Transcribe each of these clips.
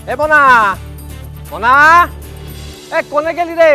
এ মোনা মোনা এ কোনে গেলি রে?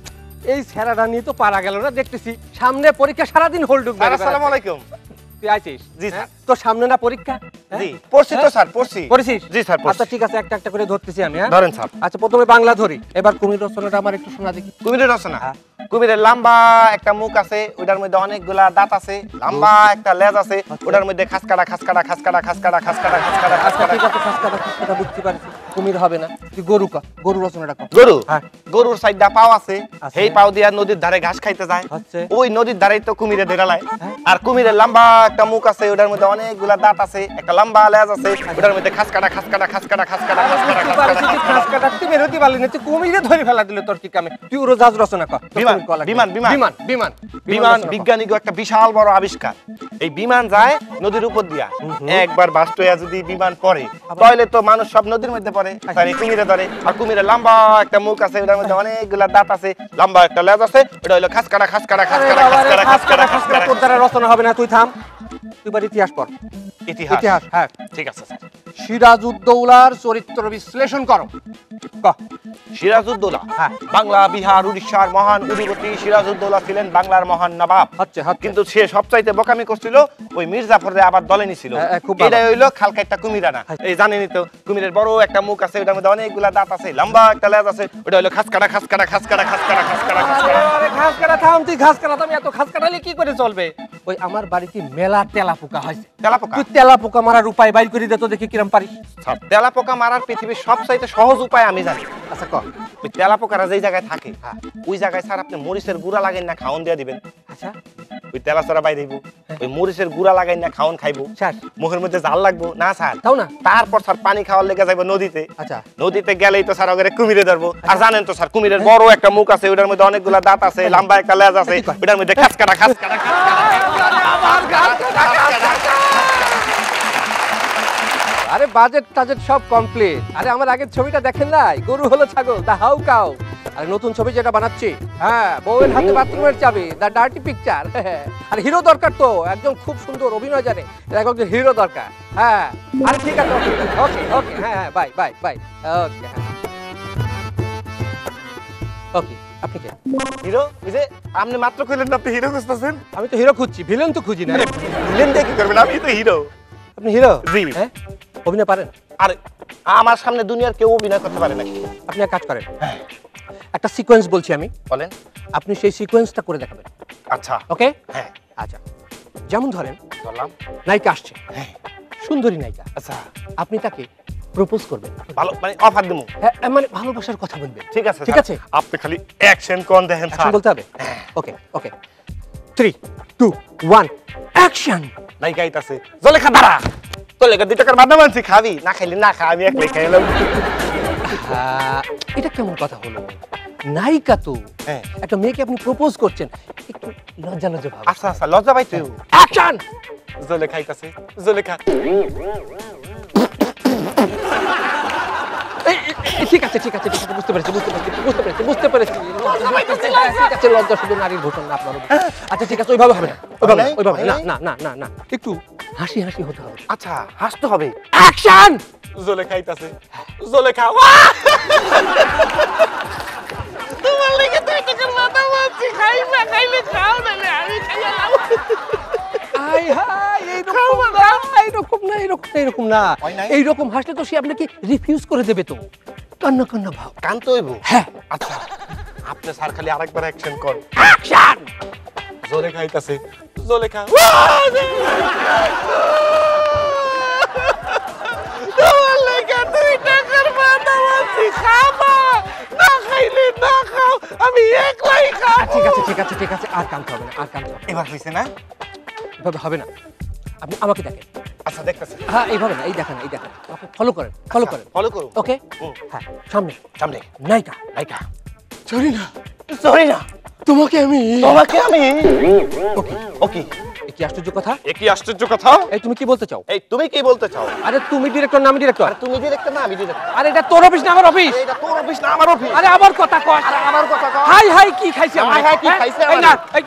এই ছেড়াটা নিয়ে তো পারা গেল না দেখতেছি। সামনে পরীক্ষা, সারাদিন হোল্ডুক। আসসালামু আলাইকুম। তুই আইছিস? জি স্যার। তোর সামনে না পরীক্ষা? জি পড়ছি তো স্যার, পড়ছি। পড়ছিস? জি স্যার পড়ছি। আচ্ছা ঠিক আছে, একটা একটা করে ধরতেছি আমি। হ্যাঁ ধরেন স্যার। আচ্ছা প্রথমে বাংলা ধরি। এবার কুমির রচনাটা আমার একটু শোনা দেখি। কুমিরের রচনা। কুমিরের লম্বা একটা মুখ আছে, ওটার মধ্যে অনেকগুলা দাঁত আছে, লম্বা একটা লেজ আছে, ওটার মধ্যে খাসকাটা খাসকাটা খাসকাটা খাসকাটা খাসকাটা খাসকাটা খাসকাটা। ঠিক আছে, খাসকাটা খাসকাটা বুঝতে পারছি। কুমির হবে না, তুই গরু কা, গরু রচনাটা কর। গরু? হ্যাঁ। গরুর সাইডটা পাও আছে, সেই পাও দিয়া নদীর ধারে ঘাস খাইতে যায়। আচ্ছা। ওই নদীর ধারেই তো কুমিরে ধরালায়। আর কুমিরের লম্বা একটা মুখ আছে, ওটার মধ্যে অনেকগুলা দাঁত আছে, একটা লম্বা লেজ আছে, ওটার মধ্যে খাসকাটা খাসকাটা খাসকাটা খাসকাটা খাসকাটা খাসকাটা। খাসকাটা তুই বের হতে পারলি না, তুই কুমিরে ধরে ফেলা দিল তোর কি কামে? তুই উড়োজাহাজ রচনা কর। বিমান বিমান বিমান বিমান বিমান বিমান বিজ্ঞানীকে একটা বিশাল বড় আবিষ্কার। এই বিমান যায় নদীর উপর দিয়া, একবার বাস্ট হইয়া যদি বিমান পড়ে তাহলে তো মানুষ সব নদীর মধ্যে পড়ে। তাই কুমিরে ধরে। আর কুমিরের লম্বা একটা মুখ আছে, ওটার মধ্যে অনেকগুলা দাঁত আছে, লম্বা একটা লেজ আছে, ওটা হলো খাসকাটা খাসকাটা খাসকাটা খাসকাটা খাসকাটা খাসকাটা। তোর দ্বারা রচনা হবে না, তুই থাম। তুই এবার ইতিহাস পড়। ইতিহাস? ইতিহাস, হ্যাঁ ঠিক আছে স্যার। সিরাজউদ্দৌলার চরিত্র বিশ্লেষণ করো। ক। সিরাজউদ্দৌলা? হ্যাঁ। বাংলা, বিহার, উড়িষ্যার মহান অধিপতি সিরাজউদ্দৌলা ছিলেন বাংলার মহান নবাব। কিন্তু সে সবচাইতে বোকামি করছিল, ওই মির্জাফরের আবার দলে নিছিল। এটা হইলো খালকাইটা কুমিরানা। এই জানেনই তো, কুমিরের বড় একটা মুখ আছে, ওটার মধ্যে অনেকগুলা দাঁত আছে, লম্বা একটা লেজ আছে, ওটা হলো খাসকাটা খাসকাটা খাসকাটা খাসকাটা খাসকাটা খাসকাটা। আরে খাসকাটা থাম, তুই খাসকাটা থাম। এত খাসকাটালে কি করে চলবে? ওই আমার বাড়িতে মেলা তেলাপোকা হয়েছে। তেলাপোকা? তুই তেলাপোকা মারার উপায় বাইর করে দে তো, দেখি কিরম পারিস। তেলাপোকা মারার পৃথিবীর সবচাইতে সহজ উপায় আমি জানি। আচ্ছা ক। ওই তেলাপোকারা যেই জায়গায় থাকে, ওই জায়গায় স্যার আপনি মরিচের গুঁড়া লাগাই না খাওন দিয়ে দিবেন। আচ্ছা। ওই তেলাচরা বাইরে দিব, ওই মরিচের গুঁড়া লাগাই না খাওন খাইবো। মুখের মধ্যে জাল লাগবো না স্যার? তাও না। তারপর স্যার পানি খাওয়ার লেগে যাইবো নদীতে। আচ্ছা। নদীতে গেলেই তো স্যার ওখানে কুমিরে ধরবো। আর জানেন তো স্যার, কুমিরের বড় একটা মুখ আছে, ওটার মধ্যে অনেকগুলা দাঁত আছে, লম্বা একটা লেজ আছে, ওটার মধ্যে খাসকাটা খাসকাটা খাসকাটা। আরে বাজেট টাজেট সব কমপ্লিট। আরে আমার আগের ছবিটা দেখেন নাই? গরু হলো ছাগল, দা হাউ কাউ। আর নতুন ছবি যেটা বানাচ্ছি, হ্যাঁ, বউয়ের হাতে বাথরুমের চাবি, দা ডার্টি পিকচার। আর হিরো দরকার তো, একদম খুব সুন্দর অভিনয় জানে, একজন হিরো দরকার। হ্যাঁ আরে ঠিক আছে, ওকে ওকে, হ্যাঁ হ্যাঁ, বাই বাই বাই, ওকে হ্যাঁ ওকে। আপনি কে? হিরো? ওই যে আপনি মাত্র কইলেন না আপনি হিরো খুঁজতেছেন। আমি তো হিরো খুঁজছি, ভিলেন তো খুঁজি না। ভিলেন দিয়ে কি করবেন? আমি তো হিরো। আপনি হিরো? জি। হ্যাঁ, অভিনয় পারেন? আরে আমার সামনে দুনিয়ার কেউ অভিনয় করতে পারে নাকি? আপনি এক কাজ করেন, একটা সিকোয়েন্স বলছি আমি, বলেন। আপনি সেই সিকোয়েন্সটা করে দেখাবেন। আচ্ছা ওকে? হ্যাঁ। আচ্ছা, যেমন ধরেন বললাম নায়িকা আসছে, হ্যাঁ, সুন্দরী নায়িকা। আচ্ছা, আপনি তাকে প্রপোজ করবেন, ভালো মানে অফার দেবো। হ্যাঁ, মানে ভালোবাসার কথা বলবেন। ঠিক আছে ঠিক আছে, আপনি খালি অ্যাকশন কোন দেখেন স্যার। বলতে হবে। Okay okay, 3 2 1 action. নায়িকা আইতাছে, জলেখা দাঁড়া, তোর লেগে 2 টাকার বাদাম আনছি, খাবি? না খাইলে না খা, আমি একলাই খাইলাম। এটা কেমন কথা হলো? নায়িকা তো, একটা মেয়েকে আপনি প্রপোজ করছেন, একটু লজ্জা লজ্জা ভাব। আচ্ছা আচ্ছা, লজ্জা পাইতো। অ্যাকশন। জলেখা আইতাছে, জলেখা। ঠিক আছে ঠিক আছে ঠিক আছে, বুঝতে পেরেছি বুঝতে পেরেছি বুঝতে পেরেছি বুঝতে পেরেছি। ঠিক আছে, লজ্জা শুধু নারীর ভূষণ না আপনার। আচ্ছা ঠিক আছে, ওইভাবে হবে না, ওইভাবে ওইভাবে না না না না না, একটু হাসি হাসি হতে হবে। আচ্ছা, হাসতে হবে। অ্যাকশন। জলেখা আইতাছে, জলেখা। তোমার লেগে 2 টাকার বাদাম আনছি, খাইবা? খাইলে খাও, নালে আমি খাইলাম। আই হাই, এইরকম না এইরকম না এইরকম না এইরকম না, এইরকম হাসলে তো সে আপনাকে রিফিউজ করে দেবে। তো কান্না কান্না ভাব, কানতে হইব। হ্যাঁ। আচ্ছা, আপনি স্যার খালি আরেকবার অ্যাকশন কর। অ্যাকশন। জলেখা আইতাছে, জলেখা। তোমার লেগে 2 টাকার বাদাম আনছি, খাবা? না খাইলে না খাও, আমি একলাই খাও। ঠিক আছে ঠিক আছে ঠিক আছে, আর কানতে হবে না, আর কানতে হবে না। এবার হইছে না? এভাবে হবে না, আপনি আমাকে দেখেন। আচ্ছা দেখতেছি। হ্যাঁ, এইভাবে না, এই দেখেন এই দেখেন, আমাকে ফলো করেন, ফলো করেন। ফলো করো। ওকে, হ্যাঁ, সামনে সামনে নায়িকা। নায়িকা, সরি না সরি না, তোমাকে আমি। ওকে ওকে। কি আশ্চর্য কথা! কি আশ্চর্য কথা! এই তুমি কি বলতে চাও? এই তুমি কি বলতে চাও? আরে তুমি ডিরেক্টর না আমি ডিরেক্টর? আরে তুমি ডিরেক্টর না আমি ডিরেক্টর। আরে এটা তোর অফিস না আমার অফিস? এটা তোর অফিস না আমার অফিস। আরে আমার কথা কয়। আরে আমার কথা কয়। হাই হাই কি খাইছি আমি? হাই হাই কি খাইছে এই না, আমি?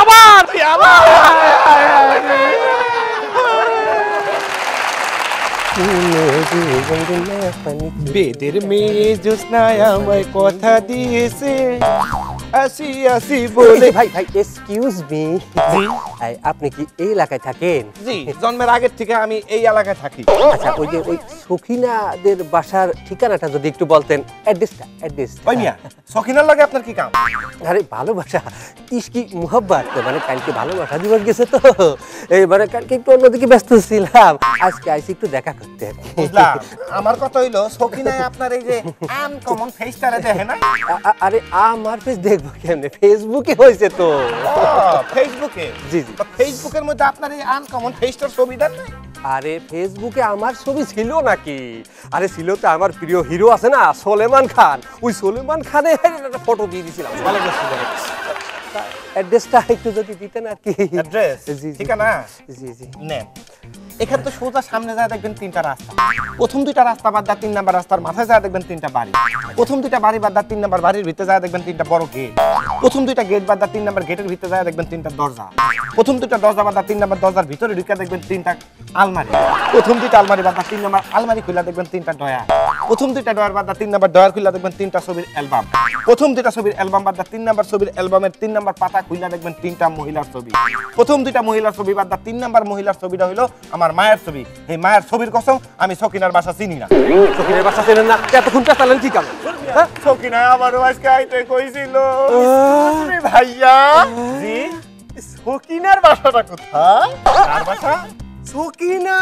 আবার বেদের মেয়ে জ্যোৎস্নায় আমায় কথা দিয়েছে আসি আসি বলে। ভাই ভাই এক্সকিউজ মি, আপনি কি এই এলাকায় থাকেন? জি, জন্মের আগের থেকে আমি এই এলাকায় থাকি। আচ্ছা, ওই যে ওই সখিনাদের বাসার ঠিকানাটা যদি একটু বলতেন। অ্যাড্রেসটা ওই মিয়া, সখিনার লাগে আপনার কি কাম? আরে ভালোবাসা, ইশকি মুহাব্বত, মানে কালকে ভালোবাসা দিবস গেছে তো, মানে কালকে একটু অন্যদিকে ব্যস্ত ছিলাম, আজকে আইসি একটু দেখা করতে। বুঝলাম। আমার কথা হইলো সখিনায় আপনার এই যে আনকমন ফেসটারে দেখে না? আরে আমার ফেস দেখবো কেমনে, ফেসবুকে হয়েছে তো। ফেসবুকে? জি জি। ফেসবুকের মধ্যে আপনার এই আনকমন ফেসটার ছবি দেন না? আরে ফেসবুকে আমার ছবি ছিল নাকি? আরে ছিল তো, আমার প্রিয় হিরো আছে না সলেমান খান, ওই সলেমান খানের একটা ফটো দিয়ে দিয়েছিলাম। ভালো করছি। অ্যাড্রেসটা একটু যদি দিতেন আর কি। অ্যাড্রেস? জি ঠিকানা? জি জি। নেন। এখান তো সোজা সামনে যায় দেখবেন 3টা রাস্তা। প্রথম 2টা রাস্তা বাদ দা 3 নাম্বার রাস্তার মাথায় যায় দেখবেন 3টা বাড়ি। প্রথম 2টা বাড়ি বাদ দা 3 নাম্বার বাড়ির ভিতরে যায় দেখবেন 3টা বড় গেট। প্রথম 2টা গেট বাদ দা 3 নাম্বার গেটের ভিতরে যায় দেখবেন 3টা দরজা। প্রথম 2টা দরজা বাদ দা 3 নাম্বার দরজার ভিতরে ঢুকে দেখবেন 3টা আলমারি। প্রথম 2টা আলমারি বাদ দা 3 নাম্বার আলমারি খুলে দেখবেন 3টা ডয়ার। প্রথম 2টা ডয়ার বাদ দা 3 নাম্বার ডয়ার খুলে দেখবেন 3টা ছবির অ্যালবাম। প্রথম 2টা ছবির অ্যালবাম বাদ দা 3 নাম্বার ছবির অ্যালবামের 3 নাম্বার পাতা খুলে দেখবেন 3টা মহিলার ছবি। প্রথম 2টা মহিলার ছবি বাদ দা 3 নাম্বার মহিলার ছবিটা হলো আমার মায়ের ছবি। এই মায়ের ছবির কসম আমি সকিনার বাসা চিনি না। সখিনের বাসা চেনেন না? এতক্ষণ পেছালেন কি কারণ? সকিনা আমারও আজকে আইতে কইছিল। ভাইয়া জি, সকিনার বাসাটা কোথায়? কার বাসা? সকিনা।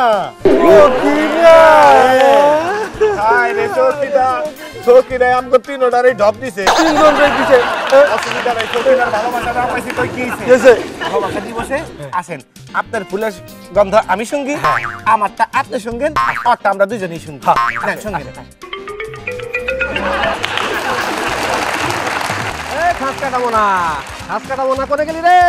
সকিনা। হায় রে সকিনা। সকিনা আমগো তিনটারে ঢপ দিছে। তিনজন দিছে। অসুবিধা নাই, সকিনার ভালোবাসা না পাইছি কই কি হইছে? হইছে। ভালোবাসা দিবসে আসেন। আপনার ফুলের গন্ধ আমি সঙ্গী, আমারটা আপনি সঙ্গেন, আমারটা আমরা দুজনেই সঙ্গী। হ্যাঁ, সঙ্গেন। ঘাস কাটাবো না, ঘাস কাটাবো না করে গেলি রে।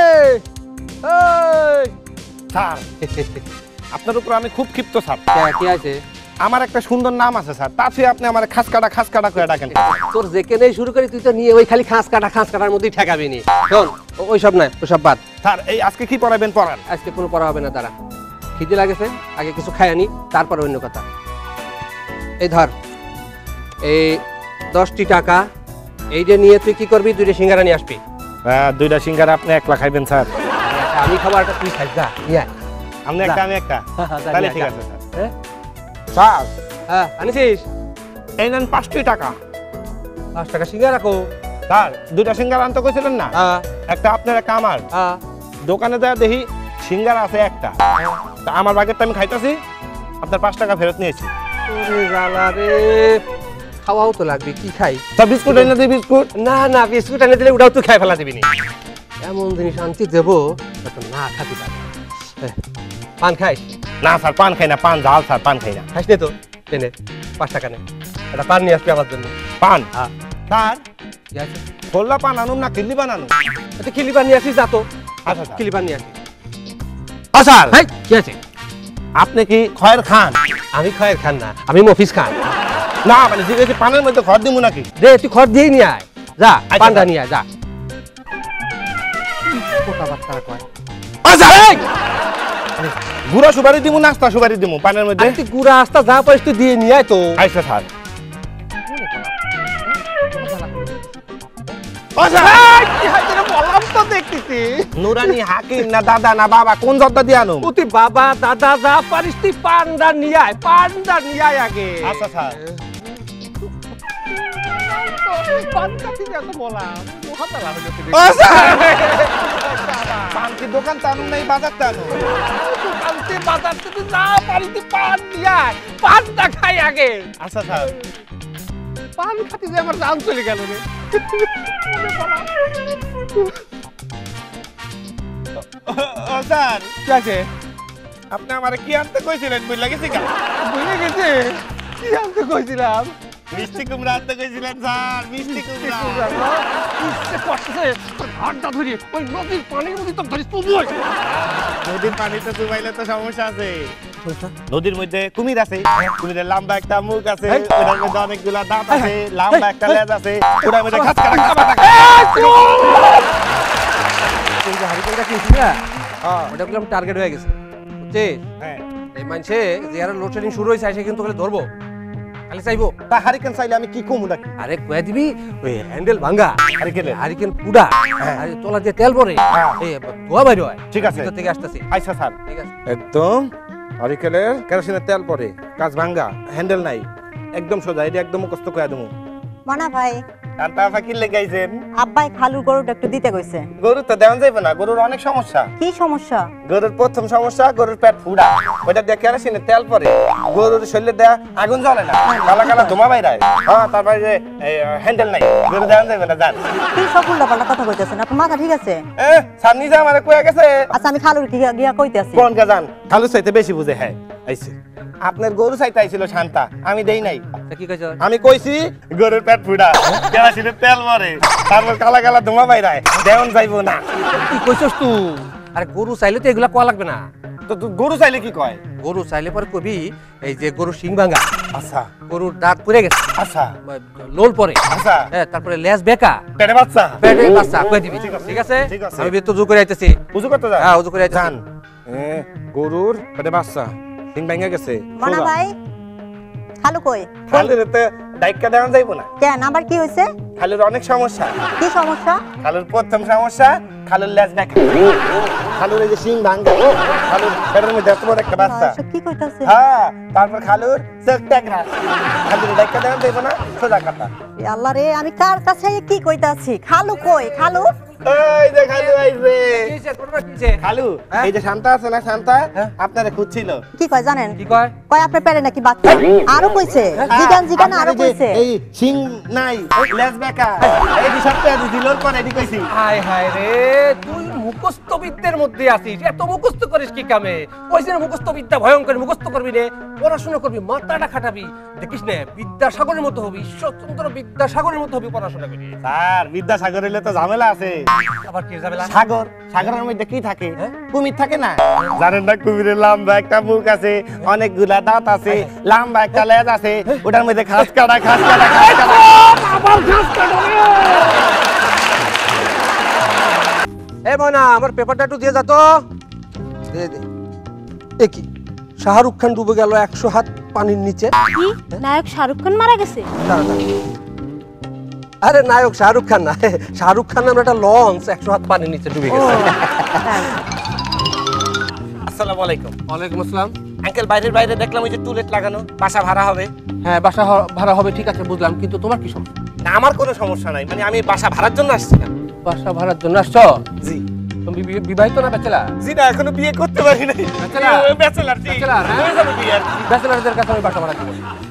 স্যার, আপনার উপর আমি খুব ক্ষিপ্ত স্যার। কি আছে? আমার একটা সুন্দর নাম আছে স্যার, তাতে আপনি আমার খাস কাটা করে ডাকেন। তোর যেখানেই শুরু করি তুই তো নিয়ে ওই খালি খাস কাটার মধ্যেই ঠেকাবি নি। শোন, ওইসব নাই, ওইসব বাদ। স্যার, এই আজকে কি পড়াবেন পড়ান। আজকে কোনো পড়া হবে না, দাঁড়া, খিদে লাগেছে, আগে কিছু খাই আনি, তারপর অন্য কথা। এই ধর, এই 10টি টাকা, এইটা নিয়ে তুই কি করবি? 2টা সিঙ্গারা নিয়ে আসবি। হ্যাঁ, 2টা সিঙ্গারা আপনি একলা খাইবেন স্যার? আমি খাবার একটা তুই খাই, যা নিয়ে আয়। আপনি একটা আমি একটা, তাহলে ঠিক আছে স্যার। স্যার, হ্যাঁ আনিছিস? এই নেন 5টি টাকা। 5 টাকা সিঙ্গারা কো? স্যার, 2টা সিঙ্গারা আনতে কইছিলেন না? হ্যাঁ একটা আপনার একটা আমার। হ্যাঁ। দোকানে যা দেখি সিঙ্গারা আছে একটা, তা আমার বাগেরটা আমি খাইতাছি, আপনার 5 টাকা ফেরত নিয়েছি। ওরে জ্বালা রে, খাওয়াও তো লাগবে, কি খাই? তা বিস্কুট এনে দিই। বিস্কুট? না, বিস্কুট এনে দিলে ওটাও তুই খাই ফেলা দিবি নি। এমন জিনিস আনতে দেবো তো না খাবি পারে। পান খাইস? না স্যার, পান খাই না, পান ঝাল স্যার, পান খাই না। খাইস নে তো? এনে 5 টাকা নে, একটা পান নিয়ে আসবি আমার জন্য। পান? হ্যাঁ। স্যার, কি আছে? খোল্লা পান আনুম না কিল্লি পান আনুম? তুই কিলি পান নিয়ে আসিস, যা তো। আচ্ছা স্যার। কিলি পান নিয়ে আসিস। স্যার, হেই, কি আছে? আপনি কি খয়ের খান? আমি খয়ের খান না, আমি মফিজ খান। না মানে জিজ্ঞেস পানের মধ্যে খড় দিব নাকি? রে তুই খড় দিয়েই নিয়ে আয়, যা পানটা নিয়ে আয়, যা। কথাবার্তা কয়। গুড়া সুপারি দিব, নাস্তা সুপারি দিব পানের মধ্যে? তুই গুড়া আস্তা যা পারিস তুই দিয়ে নিয়ে আয় তো। আচ্ছা স্যার। বললাম তো দেখতেছি। নুরানি হাকিম না দাদা না বাবা, কোন জব্দা দিয়ে আনুম? তুই বাবা দাদা যা পারিস তুই পানটা নিয়ে আয়, পানটা নিয়ে আয় আগে। আচ্ছা স্যার। পান কি দোকান টানুম নাই বাজার টানুম? বাজার তুই যা পারিস তুই পান নিয়ে আয়, পানটা খাই আগে। আচ্ছা স্যার। পান খাতে যে আমার জান চলে গেল রে। ও স্যার, কি আছে? আপনি আমারে কি আনতে কইছিলেন? বুঝলা গেছি কা? ভুলে গেছে কি আনতে কইছিলাম? মিষ্টি কুমড়া আনতে কইছিলেন স্যার, মিষ্টি কুমড়া। ইচ্ছে করতেছে ঘরটা ধরি ওই নদীর পানির মধ্যে তো ধরিস তুই। নদীর পানিতে ডুবাইলে তো সমস্যা আছে। নদীর মধ্যে কুমির আছে, কুমিরের লম্বা একটা মুখ আছে, ওটার মধ্যে অনেকগুলা দাঁত আছে, লম্বা একটা লেজ আছে, ওটার মধ্যে খাস কাটা খাবার থাকে। এই যে হারিকেনটা কিনছি না, ওটা পুরো টার্গেট হয়ে গেছে, বুঝছিস? হ্যাঁ, এই মানছে যে আর লোডশেডিং শুরু হইছে সে কিন্তু ধরবো খালি চাইবো তা হারিকেন চাইলে আমি কি কমু নাকি? আরে কয়ে দিবি ওই হ্যান্ডেল ভাঙা হারিকেন পুডা আর তোলা দিয়ে তেল পড়ে এই ধোয়া বাইরে হয়। ঠিক আছে, ভিতর থেকে আসতেছি। আচ্ছা স্যার, ঠিক আছে। একদম হারিকেনের কেরোসিনের তেল পড়ে, কাজ ভাঙা, হ্যান্ডেল নাই, একদম সোজা, এটা একদম মুখস্থ কয়া দেবো। মানা ভাই কান্তা ফাকির লেগাইছেন আব্বাই খালুর গরুটা একটু দিতে কইছে। গরু তো দেওয়া যাবে না, গরুর অনেক সমস্যা। কি সমস্যা? গরুর প্রথম সমস্যা গরুর পেট ফুড়া, ওইটা দিয়ে কেরোসিনের তেল পড়ে, গরুর শরীরে দেয়া আগুন জ্বলে না, কালা কালা ধোঁয়া বাইরায়। হ্যাঁ, তারপরে যে হ্যান্ডেল নাই, গরু দেওয়া যাবে না। জান কি সব উল্টাপাল্টা কথা কইতেছেন? আপনার মাথা ঠিক আছে? স্যার নিজে আমারে কয়ে গেছে। আচ্ছা আমি খালুর গিয়া কইতেছি। কোন গাজান খালু চাইতে বেশি বুঝে। হ্যাঁ আইছে, আপনার গরু চাইতে আইছিল শান্তা, আমি দেই নাই। কি কইছ? আমি কইছি গরুর পেট ফুড়া, কেরোসিনের তেল পড়ে, তারপর কালা কালা ধোঁয়া বাইরায়, দেওয়ান যাইবো না। কি কইছস তুই? আরে গরু চাইলে তো এগুলা কোয়া লাগবে না। তো গরু চাইলে কি কয়? গরু চাইলে পরে কবি এই যে গরু শিং ভাঙা, আচ্ছা গরুর দাঁত পড়ে গেছে, আচ্ছা লোল পরে, আচ্ছা তারপরে লেজ বেকা, পেটে বাচ্চা, পেটে বাচ্চা কই দিবি। ঠিক আছে, আমি বেত উজু করে আইতেছি। উজু করতে যান? হ্যাঁ উজু করে আইতেছি। জান গরুর পেটে বাচ্চা, শিং ভাঙা গেছে। মানা ভাই খালু কই? খালুর তো ডাইকা দেওয়া যাইবো না। কেন আবার কি হইছে? খালুর অনেক সমস্যা। কি সমস্যা? খালুর প্রথম সমস্যা খালুর লেজ বেকা, খালুর এই যে শিং ভাঙা, খালুর পেটের মধ্যে এত বড় একটা বাচ্চা। এসব কি কইতাছে? হ্যাঁ, তারপর খালুর চোখ ট্যাগরা, খালুর ডাইকা দেওয়া যাইবো না, সোজা কথা। এ আল্লাহ রে, আমি কার কাছে কি কইতাছি? খালু কই? খালু এই যে খালু আইছে। কিছে করবা কিছে? খালু এই যে শান্তা আছে না, শান্তা আপনারে খুঁজছিল। কি কয় জানেন? কি কয়? কয় আপনার পেটে নাকি বাচ্চা? আরো কইছে জিগান আরো কইছে। এই সিং নাই, লেজ বেকা, এই যে সপ্তাহে দিলোর পরে এডি কইছি। হায় হায় রে, তুই মুখস্থ বিদ্যার মধ্যে আছিস, এত মুখস্থ করিস কি কামে? কইছিস না মুখস্থ বিদ্যা ভয়ঙ্কর, মুখস্থ করবি রে, পড়াশোনা করবি, মাথাটা খাটাবি, দেখিস না বিদ্যাসাগরের মতো হবি, ঈশ্বরচন্দ্র বিদ্যাসাগরের মতো হবি, পড়াশোনা করবি। স্যার বিদ্যাসাগর হইলে তো ঝামেলা আছে। আবার কি ঝামেলা? সাগর, সাগরের মধ্যে কি থাকে? কুমির থাকে না? জানেন না কুমিরের লম্বা একটা মুখ আছে, অনেকগুলা দাঁত আছে, লম্বা একটা লেজ আছে, ওটার মধ্যে ঘাস কাটা, ঘাস কাটা, ঘাস কাটা, আবার ঘাস কাটা। এ ময়না, আমার পেপারটা একটু দিয়ে যা তো। দে দে। এ কি শাহরুখ খান ডুবে গেল 100 হাত পানির নিচে? কি নায়ক শাহরুখ খান মারা গেছে? দাঁড়া, দাঁড়া। আরে নায়ক শাহরুখ খান না, শাহরুখ খান নামের একটা লঞ্চ 100 হাত পানির নিচে ডুবে গেছে। আসসালামু আলাইকুম। ওয়ালাইকুম আসসালাম। আঙ্কেল বাইরে দেখলাম ওই যে টুলেট লাগানো, বাসা ভাড়া হবে। হ্যাঁ বাসা ভাড়া হবে, ঠিক আছে বুঝলাম, কিন্তু তোমার কি সমস্যা? না আমার কোনো সমস্যা নাই, মানে আমি বাসা ভাড়ার জন্য আসছি না। বাসা ভাড়ার জন্য আসছো? জি। তুমি বিবাহিত না ব্যাচেলার? জি না, এখনো বিয়ে করতে পারি নাই। ব্যাচেলার জি। ব্যাচেলার, হ্যাঁ? হয়ে যাবে বিয়ে। ব্যাচেলারদের কাছে আমি বাসা ভাড়া দেব।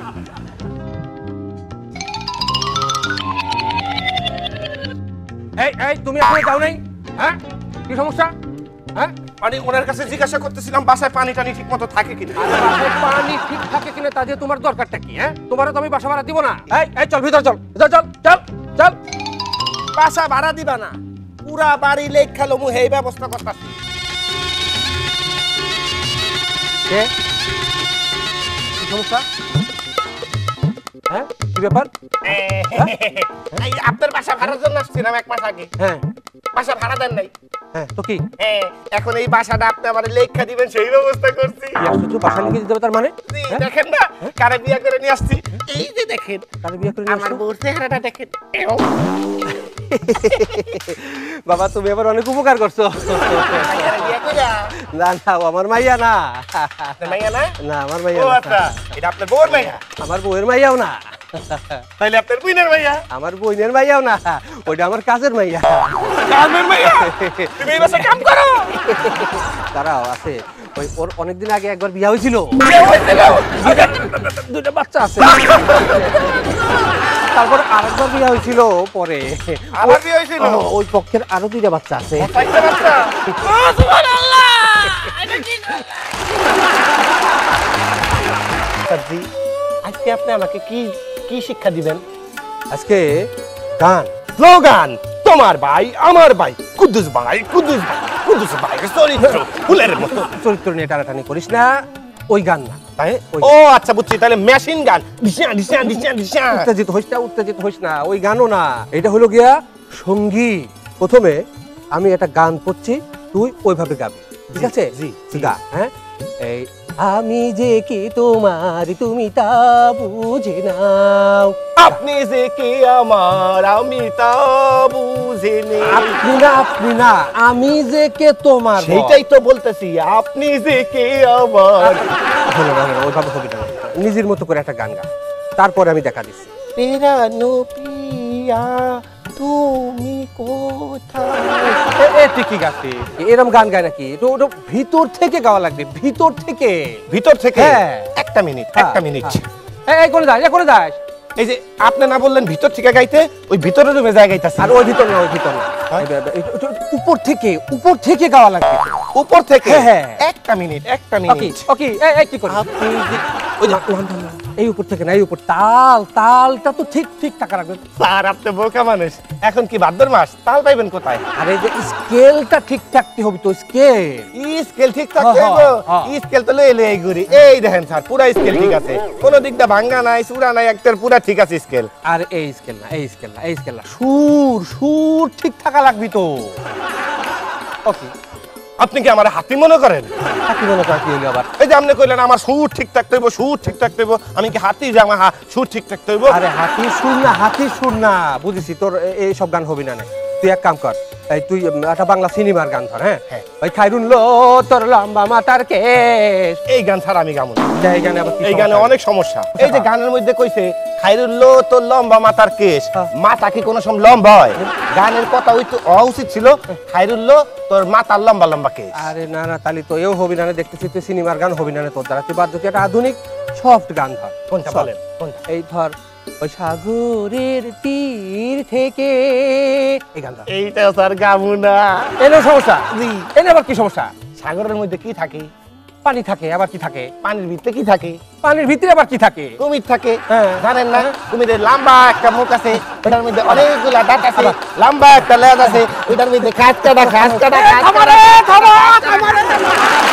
এই তুমি এখনো যাও নাই? হ্যাঁ কি সমস্যা? হ্যাঁ মানে ওনার কাছে জিজ্ঞাসা করতেছিলাম বাসায় পানি টানি ঠিক মতো থাকে কিনা। বাসায় পানি ঠিক থাকে কিনা তা দিয়ে তোমার দরকারটা কি? হ্যাঁ তোমারও তো আমি বাসা ভাড়া দিব না। এই চল ভিতর চল, ভিতর চল, চল চল। বাসা ভাড়া দিবা না, পুরা বাড়ি লেখ খেলো মু এই ব্যবস্থা করতেছি। কে? কি সমস্যা? হ্যাঁ কি ব্যাপার? এই আপনার বাসা ভাড়ার জন্য আসছিলাম 1 মাস আগে। হ্যাঁ বাসা ভাড়া দেন নাই। হ্যাঁ তো কি? এখন এই বাসাটা আপনি আমার লেখা দিবেন সেই ব্যবস্থা করছি। শুধু বাসা লিখে দিতে হবে তার মানে? জি, দেখেন না কারে বিয়ে করে নিয়ে আসছি। এই যে দেখেন কারে বিয়ে করে আমার বউর চেহারাটা দেখেন। বাবা তুমি এবার অনেক উপকার করছো। বিয়ে কইরা না না ও আমার মাইয়া না। আপনার মাইয়া না? না আমার মাইয়া ও না। আচ্ছা, এটা আপনার বউর মাইয়া? আমার বউয়ের মাইয়াও না। তাইলে আপনার বোনের মাইয়া? আমার বোনের মাইয়াও না, ওইটা আমার কাজের মাইয়া। কামের মাইয়া? তুমি এই বাসায় কাম করো? দাঁড়াও আছে, ওই ওর অনেকদিন আগে একবার বিয়ে হয়েছিল, বিয়ে হয়েছিল? দুটো বাচ্চা আছে। তারপর আরেকবার বিয়ে হয়েছিল, পরে আবার বিয়ে হয়েছিল? ওই পক্ষের আরো 2টা বাচ্চা আছে। চারটা বাচ্চা? ও সুবহানাল্লাহ! এটা কি? সাজি, আজকে আপনি আমাকে কি কি শিক্ষা দিবেন? আজকে গান, স্লোগান, তোমার ভাই আমার ভাই, কুদ্দুস ভাই কুদ্দুস ভাই, কুদ্দুস ভাই চরিত্র ফুলের মতো। চরিত্র নিয়ে টানাটানি করিস না, ওই গান না। তাই? ও আচ্ছা বুঝছি, তাহলে মেশিন গান, ডিশা ডিশা ডিশা ডিশা। উত্তেজিত হইস না, ওই গানও না, এটা হলো গিয়া সঙ্গীত। প্রথমে আমি একটা গান পড়ছি, তুই ওইভাবে গাবি, ঠিক আছে? জি গা। হ্যাঁ এই আমি যে কি তোমার তুমি তা বুঝে নাও। আপনি যে কে আমার আমি তা বুঝিনি। আপনি না আমি যে কে তোমার। সেইটাই তো বলতেছি, আপনি যে কে আমার। ওইভাবে হবে না, নিজের মতো করে একটা গান গা, তারপরে আমি দেখা দিচ্ছি। পেরানো পিয়া তুমি কোথায়। ঠিকই গাছে এরকম গান গায় নাকি? ওটা ভিতর থেকে গাওয়া লাগবে, ভিতর থেকে। ভিতর থেকে? হ্যাঁ। একটা মিনিট, একটা মিনিট। এই করে দাস, করে দাস। এই যে আপনি না বললেন ভিতর থেকে গাইতে, ওই ভিতরের রুমে যায় গাইতাছি। আর ওই ভিতর না, ওই ভিতর না, উপর থেকে, উপর থেকে গাওয়া লাগবে। উপর থেকে? হ্যাঁ। একটা মিনিট, একটা মিনিট। ওকে এই কি করি? আপনি যে ওই না, এই উপর থেকে না, এই উপর তালটা তো ঠিক ঠিক টাকা রাখবেন। স্যার আপনি বোকা মানুষ। এখন কি ভাদ্র মাস, তাল পাইবেন কোথায়? আরে যে স্কেলটা ঠিক থাকতে হবে তো, স্কেল। স্কেল ঠিক থাকতে হইব। স্কেল তো লয়ে লয়ে ঘুরি। এই দেখেন স্যার, পুরা স্কেল ঠিক আছে, কোনো দিকটা ভাঙ্গা নাই, চূড়া নাই, একটার পুরা ঠিক আছে স্কেল। আর এই স্কেল না, এই স্কেল না, এই স্কেল না, সুর ঠিক থাকা লাগবে তো। ওকে, আপনি কি আমার হাতি মনে করেন? হাতি মনে করা কি হলো আবার? এই যে আপনি কইলেন আমার সুর ঠিক থাকতে হইব, সুর ঠিক থাকতে হইব, আমি কি হাতি যে আমার সুর ঠিক থাকতে হইব? আরে হাতির সুর না, বুঝেছি তোর এই সব গান হবে না। তুই এক কাম কর, এই তুই একটা বাংলা সিনেমার গান ধর। হ্যাঁ, ওই খাইরুন লো তোর লম্বা মাথার কেশ। এই গান ছাড়া আমি গামু না। এই গানে আবার এই গানে অনেক সমস্যা। এই যে গানের মধ্যে কইছে খাইরুল্লো তোর লম্বা মাথার কেশ, মাথা কি কোনো সময় লম্বা হয়? গানের কথা ওই তো উচিত ছিল খাইরুল্লো তোর মাথার লম্বা লম্বা কেশ। আরে না না, তাহলে তো এও হবি না, দেখতেছি তুই সিনেমার গান হবি না তোর দ্বারা। তুই বাদ একটা আধুনিক সফট গান ধর। কোনটা বলেন? কোনটা? এই ধর, ওই সাগরের তীর থেকে, এই গান ধর। এইটা স্যার গামু না। এনে সমস্যা? এনে আবার কি সমস্যা? সাগরের মধ্যে কি থাকে? পানি থাকে, আবার কি থাকে? পানির ভিতরে কি থাকে? পানির ভিতরে আবার কি থাকে? কুমির থাকে। হ্যাঁ। জানেন না কুমিরের লম্বা একটা মুখ আছে, ওটার মধ্যে অনেকগুলা দাঁত আছে, লম্বা একটা লেজ আছে, ওটার মধ্যে খাস কাটা।